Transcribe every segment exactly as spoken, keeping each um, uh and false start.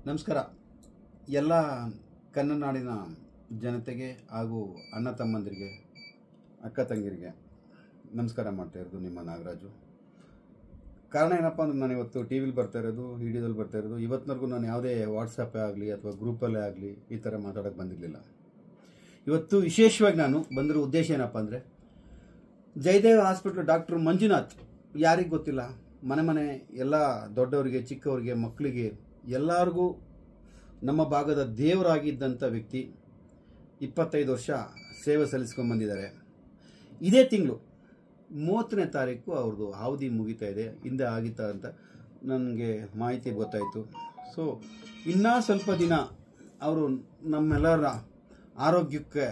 ನಮಸ್ಕಾರ ಎಲ್ಲ ಕನ್ನಡ ನಾಡಿನ ಜನತೆಗೆ ಹಾಗೂ ಅಣ್ಣ ತಮ್ಮಂದಿರಿಗೆ ಅಕ್ಕ ತಂಗಿರಿಗೆ ನಮಸ್ಕಾರ ಮಾಡ್ತಾ ಇರೋದು ನಿಮ್ಮ ನಾಗರಾಜು. ಕಾರಣ ಏನಪ್ಪ ಅಂದ್ರೆ ನಾನು ಇವತ್ತು ಟಿ ವಿಲಿ ಬರ್ತಾ ಇರೋದು, ವಿಡಿಯೋದಲ್ಲಿ ಬರ್ತಾ ಇರೋದು. ಇವತ್ತಿನವರೆಗೂ ನಾನು ಯಾವುದೇ ವಾಟ್ಸಪ್ಪೇ ಆಗಲಿ ಅಥವಾ ಗ್ರೂಪಲ್ಲೇ ಆಗಲಿ ಈ ಥರ ಮಾತಾಡೋಕ್ಕೆ ಬಂದಿರಲಿಲ್ಲ. ಇವತ್ತು ವಿಶೇಷವಾಗಿ ನಾನು ಬಂದಿರೋ ಉದ್ದೇಶ ಏನಪ್ಪ ಅಂದರೆ, ಜಯದೇವ ಹಾಸ್ಪಿಟ್ಲ್ ಡಾಕ್ಟರ್ ಮಂಜುನಾಥ್ ಯಾರಿಗೆ ಗೊತ್ತಿಲ್ಲ, ಮನೆ ಮನೆ ಎಲ್ಲ ದೊಡ್ಡವರಿಗೆ ಚಿಕ್ಕವರಿಗೆ ಮಕ್ಕಳಿಗೆ ಎಲ್ಲರಿಗೂ ನಮ್ಮ ಭಾಗದ ದೇವರಾಗಿದ್ದಂಥ ವ್ಯಕ್ತಿ. ಇಪ್ಪತ್ತೈದು ವರ್ಷ ಸೇವೆ ಸಲ್ಲಿಸ್ಕೊಂಡು ಬಂದಿದ್ದಾರೆ. ಇದೇ ತಿಂಗಳು ಮೂವತ್ತನೇ ತಾರೀಕು ಅವ್ರದ್ದು ಅವಧಿ ಮುಗಿತಾ ಇದೆ. ಹಿಂದೆ ಆಗಿತ್ತ ಅಂತ ನನಗೆ ಮಾಹಿತಿ ಗೊತ್ತಾಯಿತು. ಸೊ ಇನ್ನೂ ಸ್ವಲ್ಪ ದಿನ ಅವರು ನಮ್ಮೆಲ್ಲರ ಆರೋಗ್ಯಕ್ಕೆ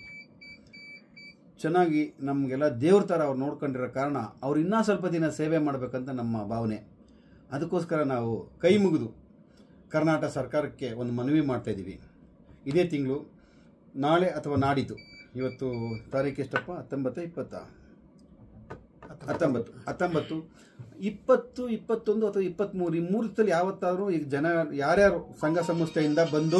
ಚೆನ್ನಾಗಿ ನಮಗೆಲ್ಲ ದೇವ್ರ ಥರ ಅವ್ರು ನೋಡ್ಕೊಂಡಿರೋ ಕಾರಣ ಅವ್ರು ಇನ್ನೂ ಸ್ವಲ್ಪ ದಿನ ಸೇವೆ ಮಾಡಬೇಕಂತ ನಮ್ಮ ಭಾವನೆ. ಅದಕ್ಕೋಸ್ಕರ ನಾವು ಕೈ ಮುಗಿದು ಕರ್ನಾಟಕ ಸರ್ಕಾರಕ್ಕೆ ಒಂದು ಮನವಿ ಮಾಡ್ತಾಯಿದ್ದೀವಿ. ಇದೇ ತಿಂಗಳು ನಾಳೆ ಅಥವಾ ನಾಡಿದ್ದು, ಇವತ್ತು ತಾರೀಕು ಎಷ್ಟಪ್ಪ, ಹತ್ತೊಂಬತ್ತು ಇಪ್ಪತ್ತ ಹತ್ತೊಂಬತ್ತು ಹತ್ತೊಂಬತ್ತು ಇಪ್ಪತ್ತು ಇಪ್ಪತ್ತೊಂದು ಅಥವಾ ಇಪ್ಪತ್ತ್ಮೂರು ಈ ಮೂರು ದಿವಸದಲ್ಲಿ ಯಾವತ್ತಾದರೂ ಈಗ ಜನ ಯಾರ್ಯಾರು ಸಂಘ ಸಂಸ್ಥೆಯಿಂದ ಬಂದು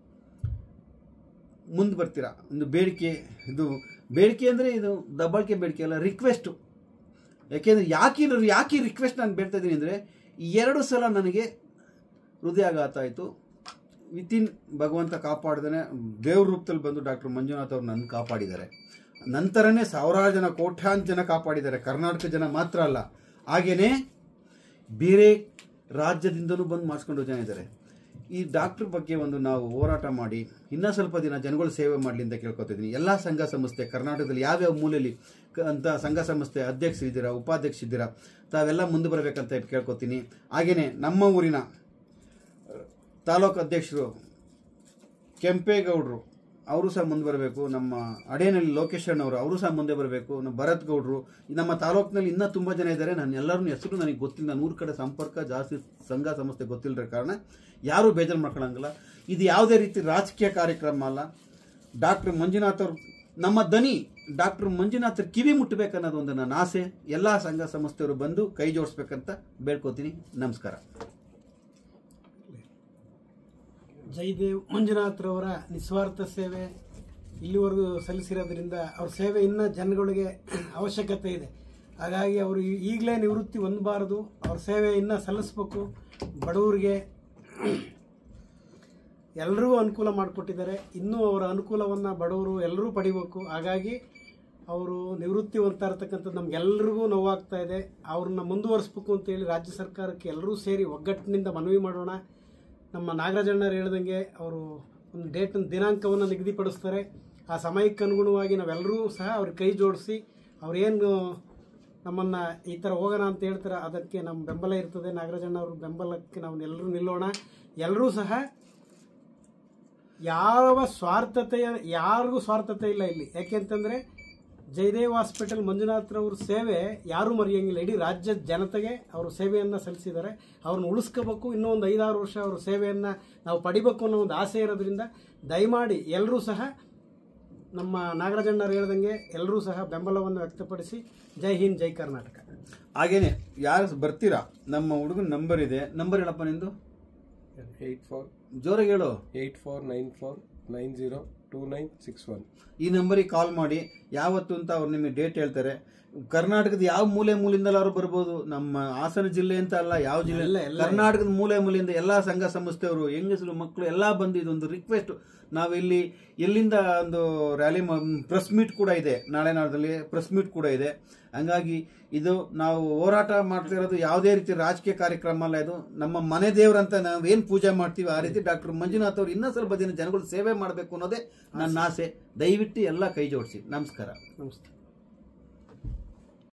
ಮುಂದೆ ಬರ್ತೀರಾ. ಒಂದು ಬೇಡಿಕೆ, ಇದು ಬೇಡಿಕೆ ಅಂದರೆ ಇದು ದಬ್ಬಾಳಿಕೆ ಬೇಡಿಕೆ ಅಲ್ಲ, ರಿಕ್ವೆಸ್ಟು. ಯಾಕೆಂದರೆ ಯಾಕೆ ಯಾಕೆ ರಿಕ್ವೆಸ್ಟ್ ನಾನು ಬೇಡ್ತಾ ಇದ್ದೀನಿ ಅಂದರೆ, ಎರಡು ಸಲ ನನಗೆ ಹೃದಯಾಘಾತ ಆಯಿತು. ವಿತಿನ್ ಭಗವಂತ ಕಾಪಾಡ್ದೇ ದೇವ್ರ ರೂಪದಲ್ಲಿ ಬಂದು ಡಾಕ್ಟರ್ ಮಂಜುನಾಥ್ ಅವರು ನನ್ನ ಕಾಪಾಡಿದ್ದಾರೆ. ನಂತರನೇ ಸಾವಿರಾರು ಜನ, ಕೋಟ್ಯಾಂತರ ಜನ ಕಾಪಾಡಿದ್ದಾರೆ. ಕರ್ನಾಟಕ ಜನ ಮಾತ್ರ ಅಲ್ಲ, ಹಾಗೆಯೇ ಬೇರೆ ರಾಜ್ಯದಿಂದಲೂ ಬಂದು ಮಾಡಿಸ್ಕೊಂಡು ಜನ ಇದ್ದಾರೆ. ಈ ಡಾಕ್ಟ್ರ್ ಬಗ್ಗೆ ಒಂದು ನಾವು ಹೋರಾಟ ಮಾಡಿ ಇನ್ನೂ ಸ್ವಲ್ಪ ದಿನ ಜನಗಳು ಸೇವೆ ಮಾಡಲಿ ಅಂತ ಕೇಳ್ಕೊತಿದ್ದೀನಿ. ಎಲ್ಲ ಸಂಘ ಸಂಸ್ಥೆ ಕರ್ನಾಟಕದಲ್ಲಿ ಯಾವ್ಯಾವ ಮೂಲೆಯಲ್ಲಿ ಅಂತ ಸಂಘ ಸಂಸ್ಥೆ ಅಧ್ಯಕ್ಷರಿದ್ದೀರಾ, ಉಪಾಧ್ಯಕ್ಷರಿದ್ದೀರಾ, ತಾವೆಲ್ಲ ಮುಂದೆ ಬರಬೇಕಂತ ಕೇಳ್ಕೊತೀನಿ. ಹಾಗೆಯೇ ನಮ್ಮ ಊರಿನ ತಾಲೂಕು ಅಧ್ಯಕ್ಷರು ಕೆಂಪೇಗೌಡರು ಅವರು ಸಹ ಮುಂದೆ ಬರಬೇಕು. ನಮ್ಮ ಅಡೇನಲ್ಲಿ ಲೋಕೇಶನ್ ಅವರು ಅವರು ಸಹ ಮುಂದೆ ಬರಬೇಕು. ನಮ್ಮ ಭರತ್ ಗೌಡರು, ನಮ್ಮ ತಾಲೂಕಿನಲ್ಲಿ ಇನ್ನೂ ತುಂಬ ಜನ ಇದ್ದಾರೆ. ನಾನು ಎಲ್ಲರನ್ನೂ ಹೆಸರು ನನಗೆ ಗೊತ್ತಿಲ್ಲ. ನಾನು ಊರ ಕಡೆ ಸಂಪರ್ಕ ಜಾಸ್ತಿ, ಸಂಘ ಸಂಸ್ಥೆ ಗೊತ್ತಿಲ್ಲದ ಕಾರಣ ಯಾರೂ ಬೇಜಾರು ಮಾಡ್ಕೊಳ್ಳಂಗಿಲ್ಲ. ಇದು ಯಾವುದೇ ರೀತಿ ರಾಜಕೀಯ ಕಾರ್ಯಕ್ರಮ ಅಲ್ಲ. ಡಾಕ್ಟರ್ ಮಂಜುನಾಥ್ ಅವರು ನಮ್ಮ ದನಿ ಡಾಕ್ಟರ್ ಮಂಜುನಾಥ್ ಕಿವಿ ಮುಟ್ಟಬೇಕನ್ನೋದು ಒಂದು ನನ್ನ ಆಸೆ. ಎಲ್ಲ ಸಂಘ ಸಂಸ್ಥೆಯವರು ಬಂದು ಕೈ ಜೋಡಿಸ್ಬೇಕಂತ ಬೇಡ್ಕೋತೀನಿ. ನಮಸ್ಕಾರ. ಜಯದೇವ್ ಮಂಜುನಾಥ್ರವರ ನಿಸ್ವಾರ್ಥ ಸೇವೆ ಇಲ್ಲಿವರೆಗೂ ಸಲ್ಲಿಸಿರೋದ್ರಿಂದ ಅವ್ರ ಸೇವೆ ಇನ್ನೂ ಜನಗಳಿಗೆ ಅವಶ್ಯಕತೆ ಇದೆ. ಹಾಗಾಗಿ ಅವರು ಈಗಲೇ ನಿವೃತ್ತಿ ಹೊಂದಬಾರದು, ಅವ್ರ ಸೇವೆ ಇನ್ನೂ ಸಲ್ಲಿಸ್ಬೇಕು. ಬಡವರಿಗೆ ಎಲ್ಲರಿಗೂ ಅನುಕೂಲ ಮಾಡಿಕೊಟ್ಟಿದ್ದಾರೆ. ಇನ್ನೂ ಅವರ ಅನುಕೂಲವನ್ನು ಬಡವರು ಎಲ್ಲರೂ ಪಡಿಬೇಕು. ಹಾಗಾಗಿ ಅವರು ನಿವೃತ್ತಿ ಹೊಂದ್ತಾ ಇರ್ತಕ್ಕಂಥದ್ದು ನಮಗೆಲ್ಲರಿಗೂ ನೋವಾಗ್ತಾ ಇದೆ. ಅವ್ರನ್ನ ಮುಂದುವರಿಸ್ಬೇಕು ಅಂತೇಳಿ ರಾಜ್ಯ ಸರ್ಕಾರಕ್ಕೆ ಎಲ್ಲರೂ ಸೇರಿ ಒಗ್ಗಟ್ಟಿನಿಂದ ಮನವಿ ಮಾಡೋಣ. ನಮ್ಮ ನಾಗರಾಜಣ್ಣರು ಹೇಳ್ದಂಗೆ ಅವರು ಒಂದು ಡೇಟ್ ದಿನಾಂಕವನ್ನು ನಿಗದಿಪಡಿಸ್ತಾರೆ. ಆ ಸಮಯಕ್ಕೆ ಅನುಗುಣವಾಗಿ ನಾವೆಲ್ಲರೂ ಸಹ ಅವ್ರಿಗೆ ಕೈ ಜೋಡಿಸಿ ಅವ್ರೇನು ನಮ್ಮನ್ನು ಈ ಥರ ಹೋಗೋಣ ಅಂತ ಹೇಳ್ತಾರೆ, ಅದಕ್ಕೆ ನಮ್ಮ ಬೆಂಬಲ ಇರ್ತದೆ. ನಾಗರಾಜಣ್ಣ ಅವ್ರ ಬೆಂಬಲಕ್ಕೆ ನಾವು ಎಲ್ಲರೂ ನಿಲ್ಲೋಣ. ಎಲ್ಲರೂ ಸಹ ಯಾವ ಸ್ವಾರ್ಥತೆಯ ಯಾರಿಗೂ ಸ್ವಾರ್ಥತೆ ಇಲ್ಲ ಇಲ್ಲಿ. ಯಾಕೆಂತಂದರೆ ಜಯದೇವ್ ಹಾಸ್ಪಿಟಲ್ ಮಂಜುನಾಥ್ರವ್ರ ಸೇವೆ ಯಾರೂ ಮರೆಯಂಗಿಲ್ಲ. ಇಡೀ ರಾಜ್ಯದ ಜನತೆಗೆ ಅವರು ಸೇವೆಯನ್ನು ಸಲ್ಲಿಸಿದ್ದಾರೆ. ಅವ್ರನ್ನ ಉಳಿಸ್ಕೋಬೇಕು. ಇನ್ನೂ ಒಂದು ಐದಾರು ವರ್ಷ ಅವ್ರ ಸೇವೆಯನ್ನು ನಾವು ಪಡಿಬೇಕು ಅನ್ನೋ ಒಂದು ಆಸೆ ಇರೋದ್ರಿಂದ ದಯಮಾಡಿ ಎಲ್ಲರೂ ಸಹ ನಮ್ಮ ನಾಗರಾಜಣ್ಣರು ಹೇಳ್ದಂಗೆ ಎಲ್ಲರೂ ಸಹ ಬೆಂಬಲವನ್ನು ವ್ಯಕ್ತಪಡಿಸಿ ಜೈ ಹಿಂದ್, ಜೈ ಕರ್ನಾಟಕ. ಹಾಗೇನೆ ಯಾರು ಬರ್ತೀರಾ, ನಮ್ಮ ಹುಡುಗನ ನಂಬರ್ ಇದೆ. ನಂಬರ್ ಹೇಳಪ್ಪ ನಿಂದು. ಏಟ್ ಫೋರ್ ಜೋರಾಗಿ ಹೇಳು. Eight four nine four nine zero two nine six one. ಈ ನಂಬರಿಗೆ ಕಾಲ್ ಮಾಡಿ. ಯಾವತ್ತು ಅಂತ ಅವ್ರು ನಿಮಗೆ ಡೇಟ್ ಹೇಳ್ತಾರೆ. ಕರ್ನಾಟಕದ ಯಾವ ಮೂಲೆ ಮೂಲೆಯಿಂದಲೂ ಅವರು ಬರ್ಬೋದು. ನಮ್ಮ ಹಾಸನ ಜಿಲ್ಲೆ ಅಂತ ಅಲ್ಲ, ಯಾವ ಜಿಲ್ಲೆ, ಕರ್ನಾಟಕದ ಮೂಲೆ ಮೂಲೆಯಿಂದ ಎಲ್ಲ ಸಂಘ ಸಂಸ್ಥೆಯವರು, ಹೆಂಗಸರು, ಮಕ್ಕಳು ಎಲ್ಲ ಬಂದು ಇದೊಂದು ರಿಕ್ವೆಸ್ಟ್. ನಾವಿಲ್ಲಿ ಎಲ್ಲಿಂದ ಒಂದು ರ್ಯಾಲಿ, ಪ್ರೆಸ್ ಮೀಟ್ ಕೂಡ ಇದೆ, ನಾಳೆ ನಾಡದಲ್ಲಿ ಪ್ರೆಸ್ ಮೀಟ್ ಕೂಡ ಇದೆ. ಹಂಗಾಗಿ ಇದು ನಾವು ಹೋರಾಟ ಮಾಡ್ತಿರೋದು ಯಾವುದೇ ರೀತಿ ರಾಜಕೀಯ ಕಾರ್ಯಕ್ರಮ ಅಲ್ಲ. ಇದು ನಮ್ಮ ಮನೆ ದೇವರಂತ ನಾವೇನು ಪೂಜೆ ಮಾಡ್ತೀವಿ ಆ ರೀತಿ ಡಾಕ್ಟರ್ ಮಂಜುನಾಥ್ ಅವರು ಇನ್ನೂ ಸ್ವಲ್ಪ ದಿನ ಜನಗಳು ಸೇವೆ ಮಾಡಬೇಕು ಅನ್ನೋದೇ ನನ್ನ ಆಸೆ. ದಯವಿಟ್ಟು ಎಲ್ಲ ಕೈ ಜೋಡಿಸಿ. ನಮಸ್ಕಾರ. ನಮಸ್ತೆ.